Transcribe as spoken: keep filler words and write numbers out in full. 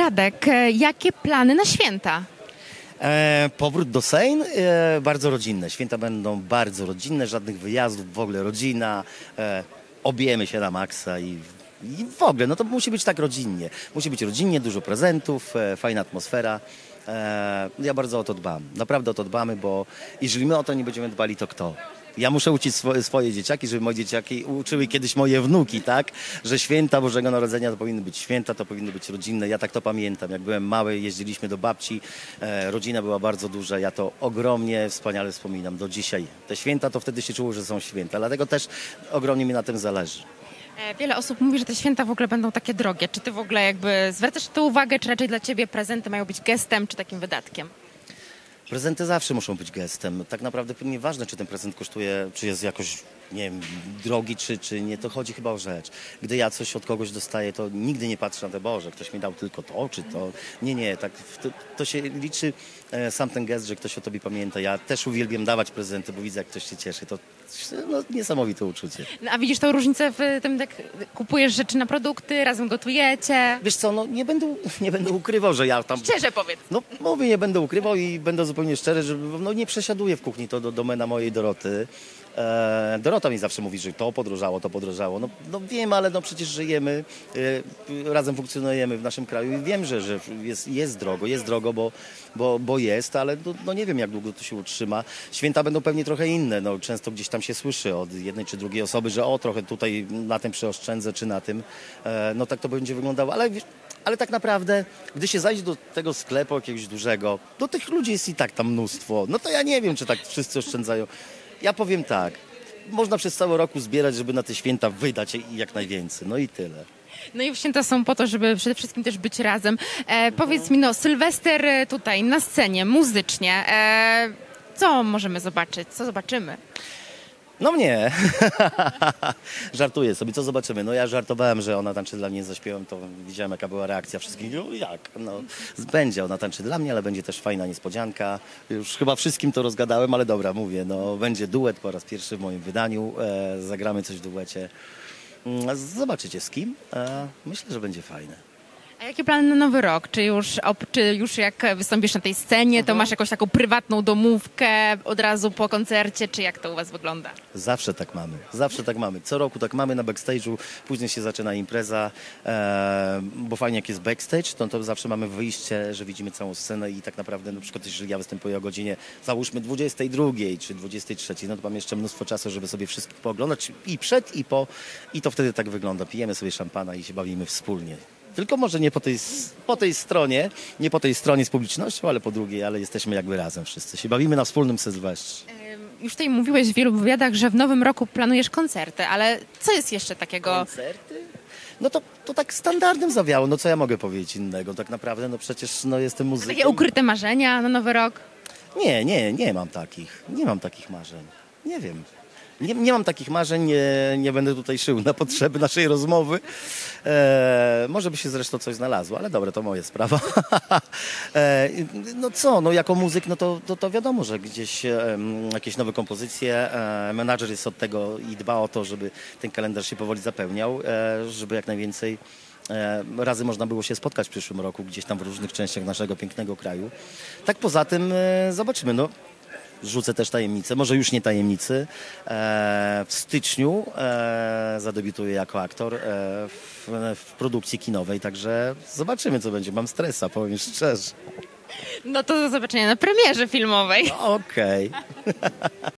Radek, e, jakie plany na święta? E, powrót do Sejn, e, bardzo rodzinne. Święta będą bardzo rodzinne, żadnych wyjazdów, w ogóle rodzina. E, objemy się na maksa i, i w ogóle, no to musi być tak rodzinnie. Musi być rodzinnie, dużo prezentów, e, fajna atmosfera. E, ja bardzo o to dbam. Naprawdę o to dbamy, bo jeżeli my o to nie będziemy dbali, to kto? Ja muszę uczyć swoje, swoje dzieciaki, żeby moje dzieciaki uczyły kiedyś moje wnuki, tak? Że święta Bożego Narodzenia to powinny być święta, to powinny być rodzinne. Ja tak to pamiętam. Jak byłem mały, jeździliśmy do babci, e, rodzina była bardzo duża. Ja to ogromnie wspaniale wspominam do dzisiaj. Te święta to wtedy się czuło, że są święta. Dlatego też ogromnie mi na tym zależy. E, Wiele osób mówi, że te święta w ogóle będą takie drogie. Czy ty w ogóle jakby zwracasz na to uwagę, czy raczej dla ciebie prezenty mają być gestem, czy takim wydatkiem? Prezenty zawsze muszą być gestem. Tak naprawdę nieważne, czy ten prezent kosztuje, czy jest jakoś, nie wiem, drogi, czy, czy nie. To chodzi chyba o rzecz. Gdy ja coś od kogoś dostaję, to nigdy nie patrzę na te, Boże, ktoś mi dał tylko to, czy to. Nie, nie, tak to, to się liczy e, sam ten gest, że ktoś o tobie pamięta. Ja też uwielbiam dawać prezenty, bo widzę, jak ktoś się cieszy. To no, niesamowite uczucie. No, a widzisz tą różnicę w tym, jak kupujesz rzeczy na produkty, razem gotujecie? Wiesz co, no nie będę, nie będę ukrywał, że ja tam... Szczerze powiedz. No mówię, nie będę ukrywał i będę zupełnie szczery, że no, nie przesiaduję w kuchni, to do domena mojej Doroty. E, Dorota mi zawsze mówi, że to podrożało, to podrożało. No, no wiem, ale no przecież żyjemy, e, razem funkcjonujemy w naszym kraju i wiem, że, że jest, jest drogo, jest drogo, bo, bo, bo jest, ale no, no nie wiem, jak długo to się utrzyma. Święta będą pewnie trochę inne. No, często gdzieś tam się słyszy od jednej czy drugiej osoby, że o, trochę tutaj na tym przeoszczędzę, czy na tym. E, no tak to będzie wyglądało, ale wiesz, ale tak naprawdę, gdy się zajdzie do tego sklepu jakiegoś dużego, to tych ludzi jest i tak tam mnóstwo. No to ja nie wiem, czy tak wszyscy oszczędzają. Ja powiem tak, można przez cały roku zbierać, żeby na te święta wydać jak najwięcej. No i tyle. No i święta są po to, żeby przede wszystkim też być razem. E, powiedz mi, no Sylwester e, tutaj na scenie, muzycznie. E, co możemy zobaczyć? Co zobaczymy? No mnie. Żartuję sobie, co zobaczymy. No ja żartowałem, że ona tańczy dla mnie, zaśpiewam, to widziałem, jaka była reakcja wszystkich. No jak? No, będzie, ona tańczy dla mnie, ale będzie też fajna niespodzianka. Już chyba wszystkim to rozgadałem, ale dobra, mówię, no będzie duet po raz pierwszy w moim wydaniu. E, zagramy coś w duecie. Mm, Zobaczycie z kim. E, myślę, że będzie fajne. A jakie plany na nowy rok? Czy już, op- czy już jak wystąpisz na tej scenie, to masz jakąś taką prywatną domówkę od razu po koncercie, czy jak to u was wygląda? Zawsze tak mamy, zawsze tak mamy. Co roku tak mamy na backstage'u, później się zaczyna impreza, e, bo fajnie jak jest backstage, to, to zawsze mamy wyjście, że widzimy całą scenę i tak naprawdę na przykład jeżeli ja występuję o godzinie, załóżmy dwudziestej drugiej czy dwudziestej trzeciej, no to mam jeszcze mnóstwo czasu, żeby sobie wszystkich pooglądać i przed i po i to wtedy tak wygląda. Pijemy sobie szampana i się bawimy wspólnie. Tylko może nie po tej, po tej stronie, nie po tej stronie z publicznością, ale po drugiej, ale jesteśmy jakby razem wszyscy. Się bawimy na wspólnym Sylwestrze. Ym, Już tutaj mówiłeś w wielu wywiadach, że w nowym roku planujesz koncerty, ale co jest jeszcze takiego? Koncerty? No to, to tak standardem zawiało. No co ja mogę powiedzieć innego? Tak naprawdę, no przecież no jestem muzykiem. Takie ukryte marzenia na nowy rok? Nie, nie, nie mam takich. Nie mam takich marzeń. Nie wiem. Nie, nie mam takich marzeń, nie, nie będę tutaj szył na potrzeby naszej rozmowy. E, może by się zresztą coś znalazło, ale dobra, to moja sprawa. e, no co, no jako muzyk, no to, to, to wiadomo, że gdzieś e, jakieś nowe kompozycje, e, menadżer jest od tego i dba o to, żeby ten kalendarz się powoli zapełniał, e, żeby jak najwięcej e, razy można było się spotkać w przyszłym roku, gdzieś tam w różnych częściach naszego pięknego kraju. Tak poza tym e, zobaczymy, no. Rzucę też tajemnicę, może już nie tajemnicy. E, w styczniu e, zadebiutuję jako aktor e, w, w produkcji kinowej, także zobaczymy, co będzie. Mam stresa, powiem szczerze. No to do zobaczenia na premierze filmowej. Okej.